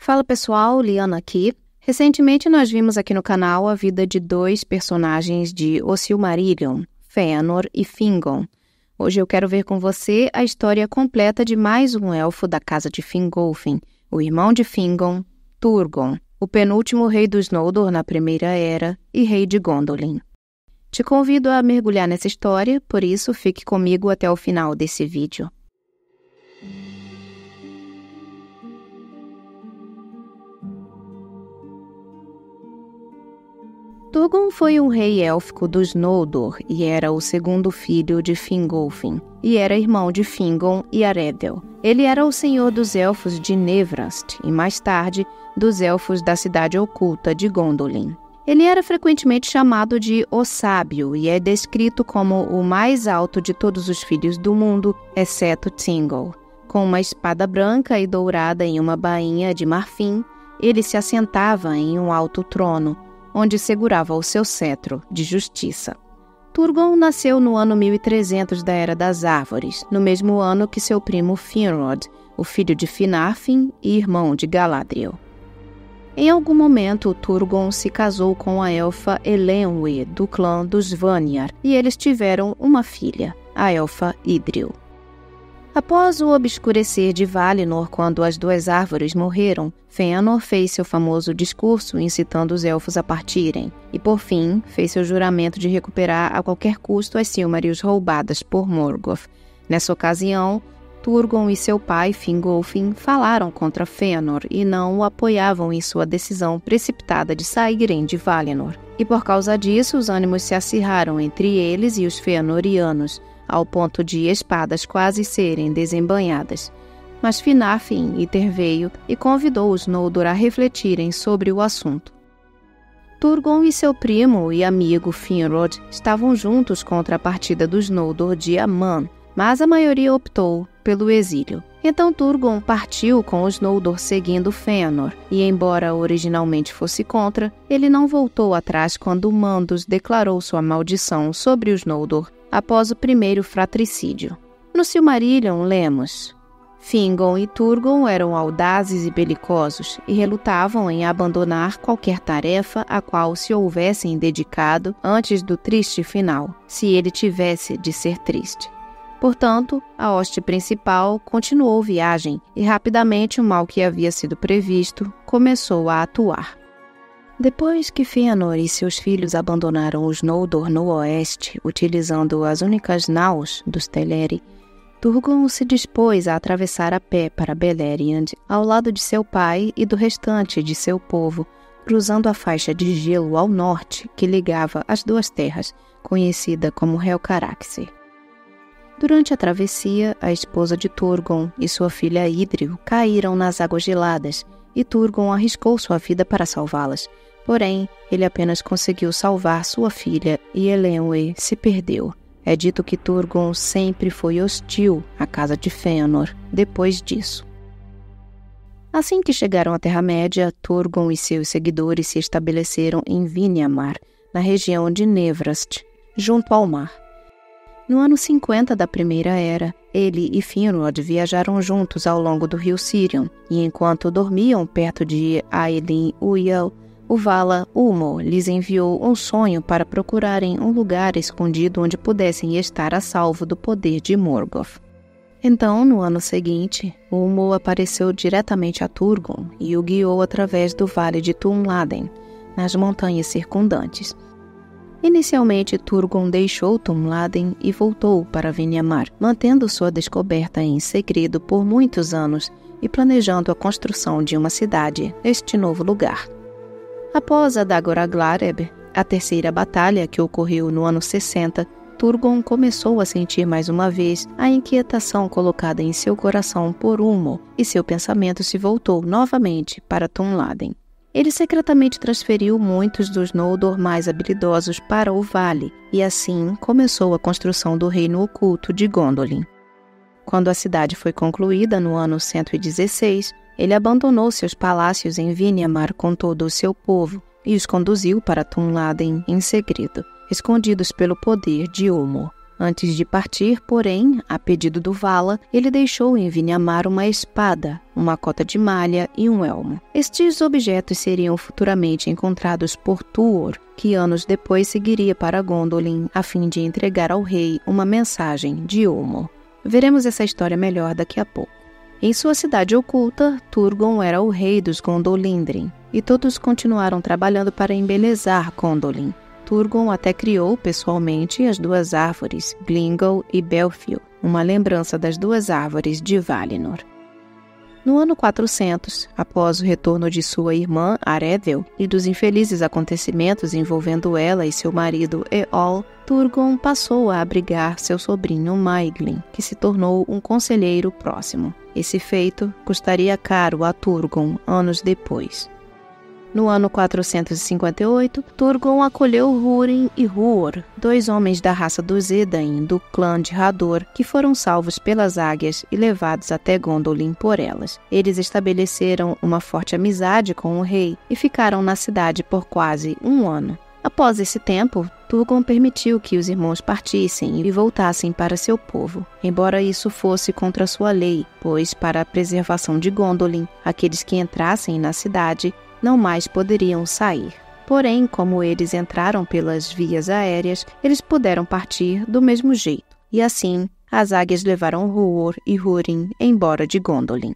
Fala pessoal, Liana aqui. Recentemente nós vimos aqui no canal a vida de dois personagens de O Silmarillion, Fëanor e Fingon. Hoje eu quero ver com você a história completa de mais um elfo da casa de Fingolfin, o irmão de Fingon, Turgon, o penúltimo rei dos Noldor na Primeira Era e rei de Gondolin. Te convido a mergulhar nessa história, por isso fique comigo até o final desse vídeo. Turgon foi um rei élfico dos Noldor e era o segundo filho de Fingolfin, e era irmão de Fingon e Aredel. Ele era o senhor dos elfos de Nevrast e, mais tarde, dos elfos da cidade oculta de Gondolin. Ele era frequentemente chamado de O Sábio e é descrito como o mais alto de todos os filhos do mundo, exceto Thingol. Com uma espada branca e dourada em uma bainha de marfim, ele se assentava em um alto trono, onde segurava o seu cetro de justiça. Turgon nasceu no ano 1300 da Era das Árvores, no mesmo ano que seu primo Finrod, o filho de Finarfin e irmão de Galadriel. Em algum momento, Turgon se casou com a elfa Elenwe, do clã dos Vanyar, e eles tiveram uma filha, a elfa Idril. Após o obscurecer de Valinor, quando as duas árvores morreram, Fëanor fez seu famoso discurso incitando os elfos a partirem, e por fim fez seu juramento de recuperar a qualquer custo as Silmarils roubadas por Morgoth. Nessa ocasião, Turgon e seu pai, Fingolfin, falaram contra Fëanor e não o apoiavam em sua decisão precipitada de saírem de Valinor. E por causa disso, os ânimos se acirraram entre eles e os Fëanorianos, ao ponto de espadas quase serem desembainhadas. Mas Finarfin interveio e convidou os Noldor a refletirem sobre o assunto. Turgon e seu primo e amigo Finrod estavam juntos contra a partida dos Noldor de Aman, mas a maioria optou pelo exílio. Então Turgon partiu com os Noldor seguindo Fëanor, e embora originalmente fosse contra, ele não voltou atrás quando Mandos declarou sua maldição sobre os Noldor após o primeiro fratricídio. No Silmarillion lemos: Fingon e Turgon eram audazes e belicosos e relutavam em abandonar qualquer tarefa a qual se houvessem dedicado antes do triste final, se ele tivesse de ser triste. Portanto, a hoste principal continuou viagem e rapidamente o mal que havia sido previsto começou a atuar. Depois que Fëanor e seus filhos abandonaram os Noldor no oeste, utilizando as únicas naus dos Teleri, Turgon se dispôs a atravessar a pé para Beleriand, ao lado de seu pai e do restante de seu povo, cruzando a faixa de gelo ao norte que ligava as duas terras, conhecida como Helcaraxë. Durante a travessia, a esposa de Turgon e sua filha Idril caíram nas águas geladas, e Turgon arriscou sua vida para salvá-las. Porém, ele apenas conseguiu salvar sua filha e Elenwe se perdeu. É dito que Turgon sempre foi hostil à casa de Fëanor depois disso. Assim que chegaram à Terra-média, Turgon e seus seguidores se estabeleceram em Viniamar, na região de Nevrast, junto ao mar. No ano 50 da Primeira Era, ele e Finrod viajaram juntos ao longo do rio Sirion, e enquanto dormiam perto de Aelin Uyel, o Vala Ulmo lhes enviou um sonho para procurarem um lugar escondido onde pudessem estar a salvo do poder de Morgoth. Então, no ano seguinte, Ulmo apareceu diretamente a Turgon e o guiou através do vale de Tumladen, nas montanhas circundantes. Inicialmente, Turgon deixou Tumladen e voltou para Viniamar, mantendo sua descoberta em segredo por muitos anos e planejando a construção de uma cidade neste novo lugar. Após a Dagor-Aglareb, a terceira batalha que ocorreu no ano 60, Turgon começou a sentir mais uma vez a inquietação colocada em seu coração por Ulmo e seu pensamento se voltou novamente para Tumladen. Ele secretamente transferiu muitos dos Noldor mais habilidosos para o vale e assim começou a construção do reino oculto de Gondolin. Quando a cidade foi concluída no ano 116, ele abandonou seus palácios em Viniamar com todo o seu povo e os conduziu para Tumladen em segredo, escondidos pelo poder de Ulmo. Antes de partir, porém, a pedido do Vala, ele deixou em Vinyamar uma espada, uma cota de malha e um elmo. Estes objetos seriam futuramente encontrados por Tuor, que anos depois seguiria para Gondolin a fim de entregar ao rei uma mensagem de Ulmo. Veremos essa história melhor daqui a pouco. Em sua cidade oculta, Turgon era o rei dos Gondolindrin, e todos continuaram trabalhando para embelezar Gondolin. Turgon até criou pessoalmente as duas árvores, Glingol e Belfil, uma lembrança das duas árvores de Valinor. No ano 400, após o retorno de sua irmã Aredhel e dos infelizes acontecimentos envolvendo ela e seu marido Eol, Turgon passou a abrigar seu sobrinho Maeglin, que se tornou um conselheiro próximo. Esse feito custaria caro a Turgon anos depois. No ano 458, Turgon acolheu Húrin e Huor, dois homens da raça dos Edain do clã de Hador, que foram salvos pelas águias e levados até Gondolin por elas. Eles estabeleceram uma forte amizade com o rei e ficaram na cidade por quase um ano. Após esse tempo, Turgon permitiu que os irmãos partissem e voltassem para seu povo, embora isso fosse contra sua lei, pois, para a preservação de Gondolin, aqueles que entrassem na cidade não mais poderiam sair. Porém, como eles entraram pelas vias aéreas, eles puderam partir do mesmo jeito. E assim, as águias levaram Huor e Húrin embora de Gondolin.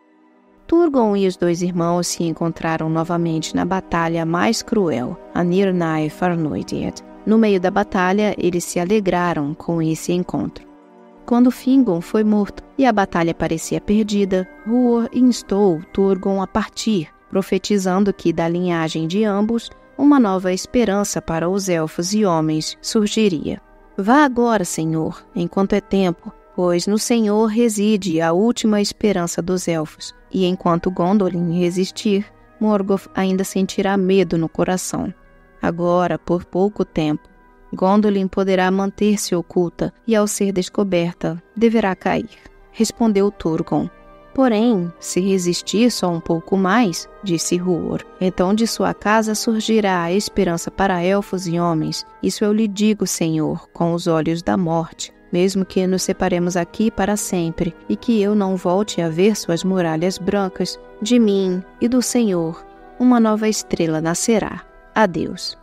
Turgon e os dois irmãos se encontraram novamente na batalha mais cruel, a Nirnae Farnoidiad. No meio da batalha, eles se alegraram com esse encontro. Quando Fingon foi morto e a batalha parecia perdida, Huor instou Turgon a partir, profetizando que da linhagem de ambos, uma nova esperança para os elfos e homens surgiria. Vá agora, Senhor, enquanto é tempo, pois no Senhor reside a última esperança dos elfos, e enquanto Gondolin resistir, Morgoth ainda sentirá medo no coração. Agora, por pouco tempo, Gondolin poderá manter-se oculta e, ao ser descoberta, deverá cair, respondeu Turgon. Porém, se resistir só um pouco mais, disse Huor, então de sua casa surgirá a esperança para elfos e homens. Isso eu lhe digo, Senhor, com os olhos da morte, mesmo que nos separemos aqui para sempre e que eu não volte a ver suas muralhas brancas, de mim e do Senhor, uma nova estrela nascerá. Adeus.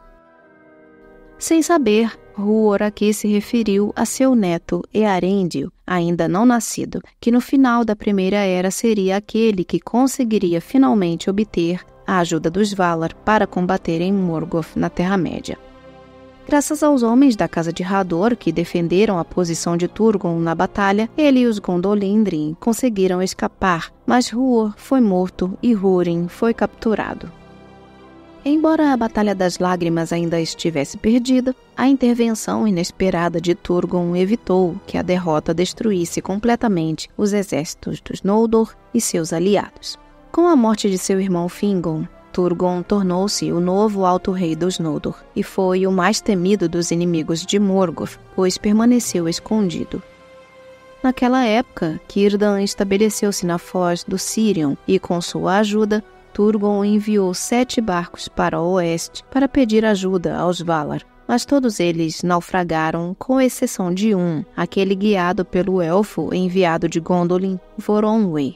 Sem saber, Huor aqui se referiu a seu neto Earendil, ainda não nascido, que no final da Primeira Era seria aquele que conseguiria finalmente obter a ajuda dos Valar para combaterem Morgoth na Terra-média. Graças aos homens da Casa de Hador que defenderam a posição de Turgon na batalha, ele e os Gondolindrin conseguiram escapar, mas Huor foi morto e Húrin foi capturado. Embora a Batalha das Lágrimas ainda estivesse perdida, a intervenção inesperada de Turgon evitou que a derrota destruísse completamente os exércitos dos Noldor e seus aliados. Com a morte de seu irmão Fingon, Turgon tornou-se o novo Alto Rei dos Noldor e foi o mais temido dos inimigos de Morgoth, pois permaneceu escondido. Naquela época, Círdan estabeleceu-se na foz do Sirion e, com sua ajuda, Turgon enviou 7 barcos para o oeste para pedir ajuda aos Valar, mas todos eles naufragaram, com exceção de um, aquele guiado pelo elfo enviado de Gondolin, Voronwë.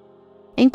Em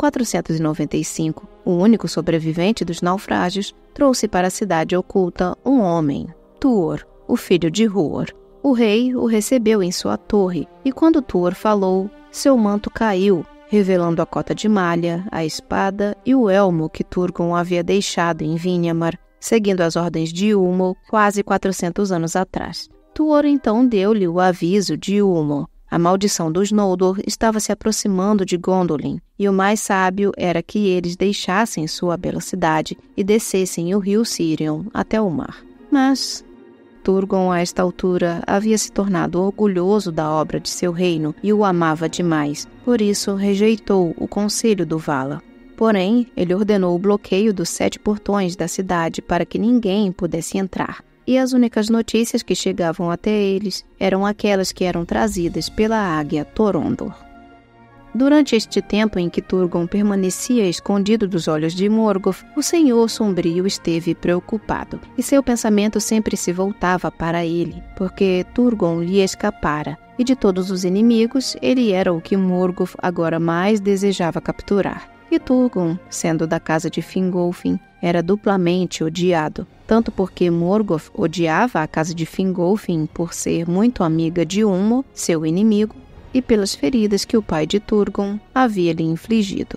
495, o único sobrevivente dos naufrágios trouxe para a cidade oculta um homem, Tuor, o filho de Huor. O rei o recebeu em sua torre, e quando Tuor falou, seu manto caiu, revelando a cota de malha, a espada e o elmo que Turgon havia deixado em Vinyamar, seguindo as ordens de Ulmo quase 400 anos atrás. Tuor então deu-lhe o aviso de Ulmo. A maldição dos Noldor estava se aproximando de Gondolin, e o mais sábio era que eles deixassem sua bela cidade e descessem o rio Sirion até o mar. Mas Turgon, a esta altura, havia se tornado orgulhoso da obra de seu reino e o amava demais, por isso rejeitou o conselho do Vala. Porém, ele ordenou o bloqueio dos 7 portões da cidade para que ninguém pudesse entrar, e as únicas notícias que chegavam até eles eram aquelas que eram trazidas pela águia Torondor. Durante este tempo em que Turgon permanecia escondido dos olhos de Morgoth, o Senhor Sombrio esteve preocupado, e seu pensamento sempre se voltava para ele, porque Turgon lhe escapara, e de todos os inimigos, ele era o que Morgoth agora mais desejava capturar. E Turgon, sendo da casa de Fingolfin, era duplamente odiado, tanto porque Morgoth odiava a casa de Fingolfin por ser muito amiga de Ulmo, seu inimigo, e pelas feridas que o pai de Turgon havia lhe infligido.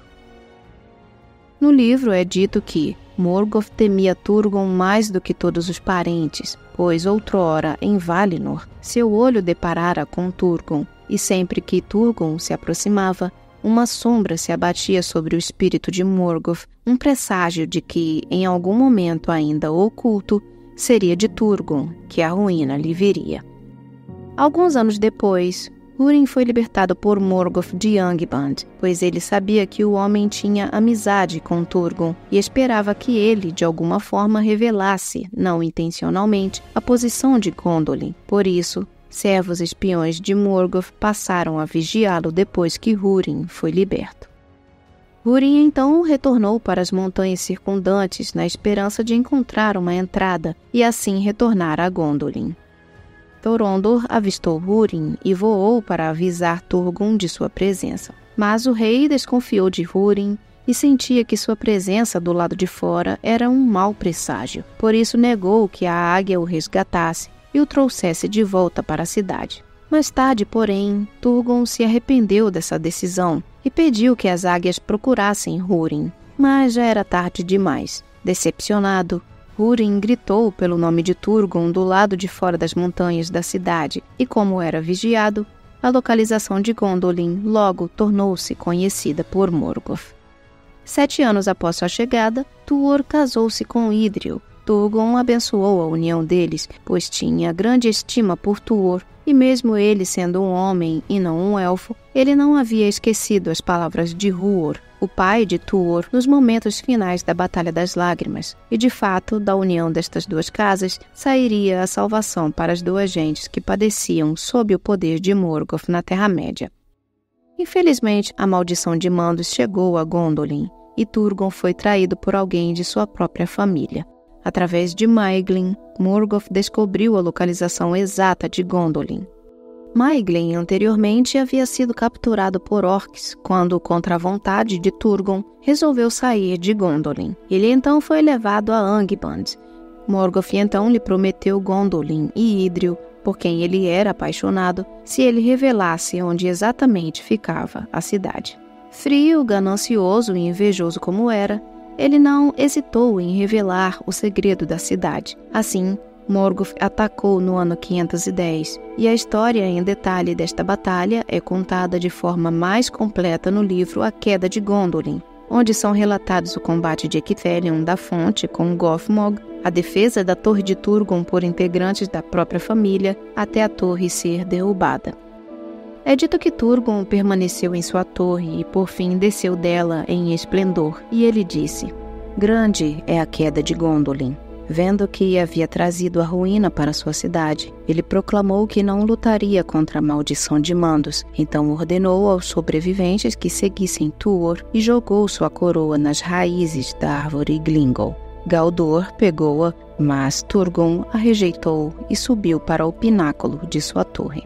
No livro é dito que Morgoth temia Turgon mais do que todos os parentes, pois outrora, em Valinor, seu olho deparara com Turgon, e sempre que Turgon se aproximava, uma sombra se abatia sobre o espírito de Morgoth, um presságio de que, em algum momento ainda oculto, seria de Turgon que a ruína lhe viria. Alguns anos depois, Húrin foi libertado por Morgoth de Angband, pois ele sabia que o homem tinha amizade com Turgon e esperava que ele, de alguma forma, revelasse, não intencionalmente, a posição de Gondolin. Por isso, servos espiões de Morgoth passaram a vigiá-lo depois que Húrin foi liberto. Húrin então retornou para as montanhas circundantes na esperança de encontrar uma entrada e assim retornar a Gondolin. Thorondor avistou Húrin e voou para avisar Turgon de sua presença. Mas o rei desconfiou de Húrin e sentia que sua presença do lado de fora era um mau presságio. Por isso negou que a águia o resgatasse e o trouxesse de volta para a cidade. Mais tarde, porém, Turgon se arrependeu dessa decisão e pediu que as águias procurassem Húrin. Mas já era tarde demais. Decepcionado, Húrin gritou pelo nome de Turgon do lado de fora das montanhas da cidade, e como era vigiado, a localização de Gondolin logo tornou-se conhecida por Morgoth. 7 anos após sua chegada, Tuor casou-se com Idril. Turgon abençoou a união deles, pois tinha grande estima por Tuor, e mesmo ele sendo um homem e não um elfo, ele não havia esquecido as palavras de Huor, o pai de Tuor, nos momentos finais da Batalha das Lágrimas, e de fato, da união destas duas casas, sairia a salvação para as duas gentes que padeciam sob o poder de Morgoth na Terra-média. Infelizmente, a maldição de Mandos chegou a Gondolin, e Turgon foi traído por alguém de sua própria família. Através de Maeglin, Morgoth descobriu a localização exata de Gondolin. Maeglin anteriormente havia sido capturado por orcs quando, contra a vontade de Turgon, resolveu sair de Gondolin. Ele então foi levado a Angband. Morgoth então lhe prometeu Gondolin e Idril, por quem ele era apaixonado, se ele revelasse onde exatamente ficava a cidade. Frio, ganancioso e invejoso como era, ele não hesitou em revelar o segredo da cidade. Assim, Morgoth atacou no ano 510, e a história em detalhe desta batalha é contada de forma mais completa no livro A Queda de Gondolin, onde são relatados o combate de Ecthelion da Fonte com Gothmog, a defesa da Torre de Turgon por integrantes da própria família, até a torre ser derrubada. É dito que Turgon permaneceu em sua torre e por fim desceu dela em esplendor, e ele disse: "Grande é a queda de Gondolin." Vendo que havia trazido a ruína para sua cidade, ele proclamou que não lutaria contra a maldição de Mandos, então ordenou aos sobreviventes que seguissem Tuor e jogou sua coroa nas raízes da árvore Glingol. Galdor pegou-a, mas Turgon a rejeitou e subiu para o pináculo de sua torre.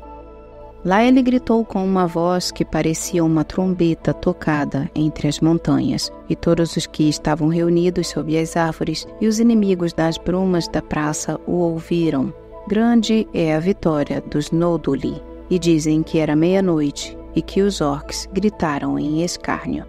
Lá ele gritou com uma voz que parecia uma trombeta tocada entre as montanhas, e todos os que estavam reunidos sob as árvores e os inimigos das brumas da praça o ouviram. Grande é a vitória dos Nolduli, e dizem que era meia-noite e que os orcs gritaram em escárnio.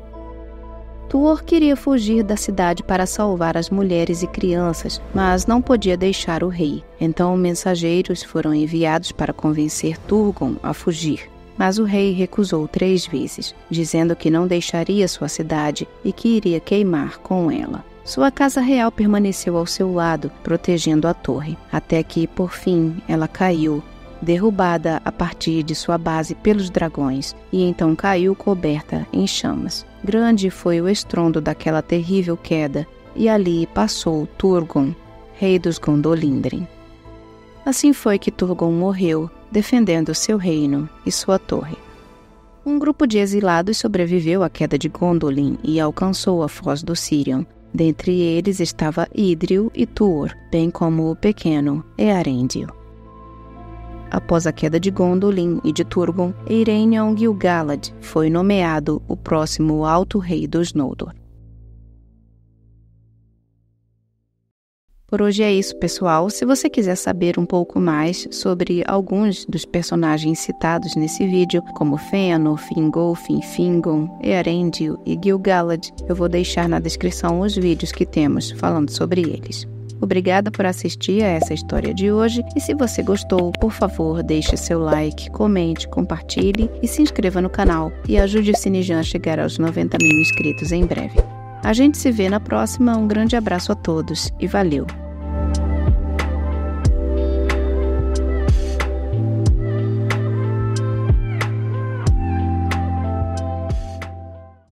Tuor queria fugir da cidade para salvar as mulheres e crianças, mas não podia deixar o rei. Então mensageiros foram enviados para convencer Turgon a fugir. Mas o rei recusou 3 vezes, dizendo que não deixaria sua cidade e que iria queimar com ela. Sua casa real permaneceu ao seu lado, protegendo a torre, até que, por fim, ela caiu, derrubada a partir de sua base pelos dragões, e então caiu coberta em chamas. Grande foi o estrondo daquela terrível queda, e ali passou Turgon, rei dos Gondolindrin. Assim foi que Turgon morreu, defendendo seu reino e sua torre. Um grupo de exilados sobreviveu à queda de Gondolin e alcançou a foz do Sirion. Dentre eles estava Idril e Tuor, bem como o pequeno Eärendil. Após a queda de Gondolin e de Turgon, Eärendil Gil-galad foi nomeado o próximo Alto Rei dos Noldor. Por hoje é isso, pessoal. Se você quiser saber um pouco mais sobre alguns dos personagens citados nesse vídeo, como Fëanor, Fingolfin, Fingon, Eärendil e Gil-galad, eu vou deixar na descrição os vídeos que temos falando sobre eles. Obrigada por assistir a essa história de hoje e se você gostou, por favor, deixe seu like, comente, compartilhe e se inscreva no canal e ajude o Cinejan a chegar aos 90 mil inscritos em breve. A gente se vê na próxima, um grande abraço a todos e valeu!